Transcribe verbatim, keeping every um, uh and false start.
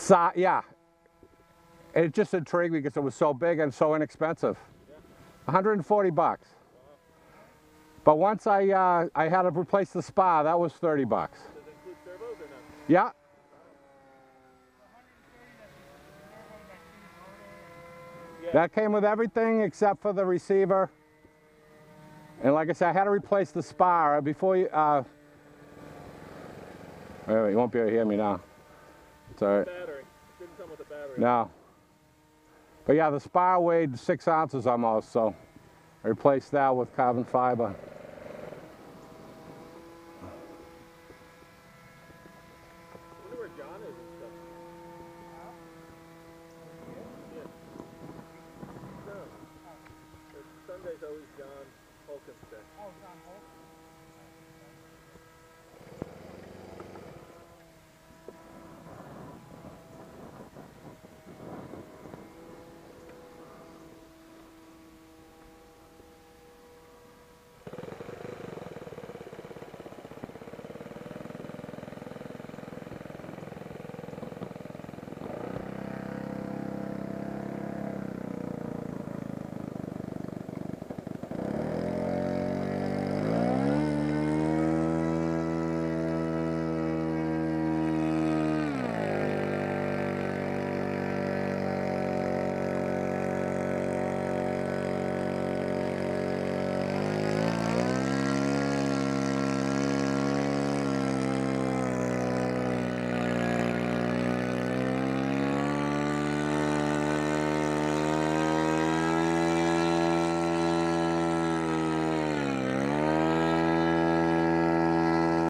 So, yeah. It just intrigued me because it was so big and so inexpensive. Yeah. one hundred forty bucks. Wow. But once I uh, I had to replace the spa, that was thirty bucks. Does it include servos or no? Yeah. Yeah. That came with everything except for the receiver. And like I said, I had to replace the spar before you. Uh, wait, wait, you won't be able to hear me now. It's all right. Battery. It didn't come with a battery. No. But yeah, the spar weighed six ounces almost, so I replaced that with carbon fiber. I wonder where John is and stuff. Yeah. No. Sunday's always John Holkins Day. Oh, John Holt.